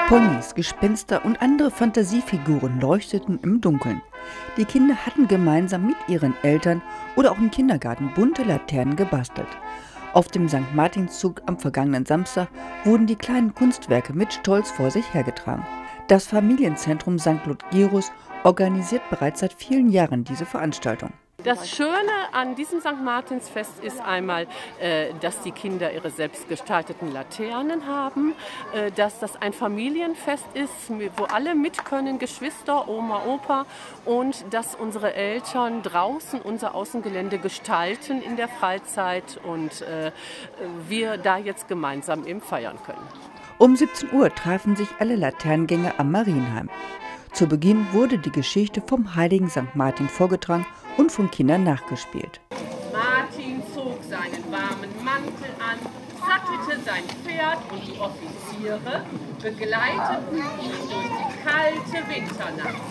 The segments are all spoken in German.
Ponys, Gespenster und andere Fantasiefiguren leuchteten im Dunkeln. Die Kinder hatten gemeinsam mit ihren Eltern oder auch im Kindergarten bunte Laternen gebastelt. Auf dem St. Martinszug am vergangenen Samstag wurden die kleinen Kunstwerke mit Stolz vor sich hergetragen. Das Familienzentrum St. Ludgerus organisiert bereits seit vielen Jahren diese Veranstaltung. Das Schöne an diesem St. Martinsfest ist einmal, dass die Kinder ihre selbstgestalteten Laternen haben, dass das ein Familienfest ist, wo alle mit können, Geschwister, Oma, Opa, und dass unsere Eltern draußen unser Außengelände gestalten in der Freizeit und wir da jetzt gemeinsam eben feiern können. Um 17 Uhr trafen sich alle Laternengänger am Marienheim. Zu Beginn wurde die Geschichte vom heiligen St. Martin vorgetragen und von Kindern nachgespielt. Martin zog seinen warmen Mantel an, sattelte sein Pferd und die Offiziere begleiteten ihn durch die kalte Winternacht.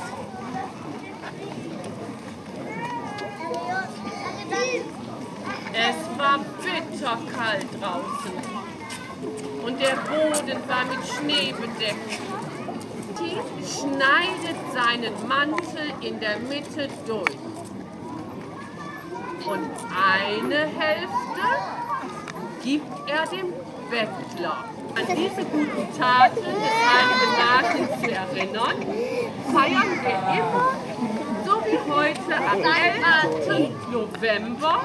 Es war bitterkalt draußen und der Boden war mit Schnee bedeckt. Schneidet seinen Mantel in der Mitte durch. Und eine Hälfte gibt er dem Bettler. An diese guten Taten des heiligen Martins zu erinnern, feiern wir immer, so wie heute am 11. November,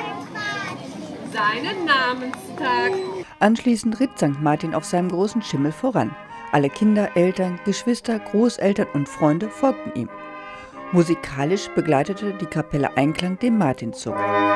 seinen Namenstag. Anschließend ritt St. Martin auf seinem großen Schimmel voran. Alle Kinder, Eltern, Geschwister, Großeltern und Freunde folgten ihm. Musikalisch begleitete die Kapelle Einklang den Martinszug.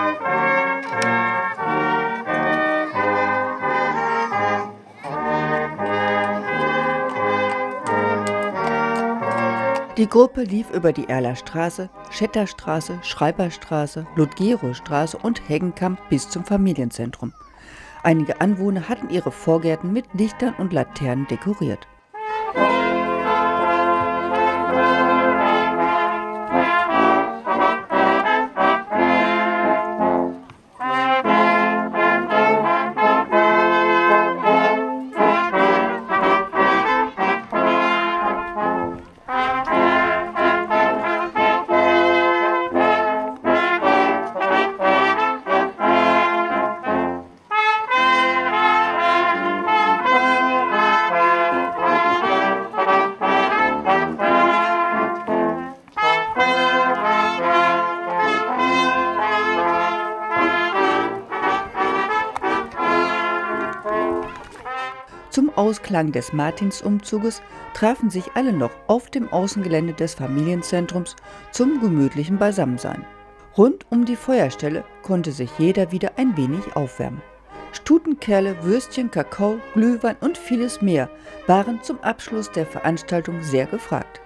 Die Gruppe lief über die Erlerstraße, Schetterstraße, Schreiberstraße, Ludgerusstraße und Heggenkamp bis zum Familienzentrum. Einige Anwohner hatten ihre Vorgärten mit Lichtern und Laternen dekoriert. Zum Ausklang des Martinsumzuges trafen sich alle noch auf dem Außengelände des Familienzentrums zum gemütlichen Beisammensein. Rund um die Feuerstelle konnte sich jeder wieder ein wenig aufwärmen. Stutenkerle, Würstchen, Kakao, Glühwein und vieles mehr waren zum Abschluss der Veranstaltung sehr gefragt.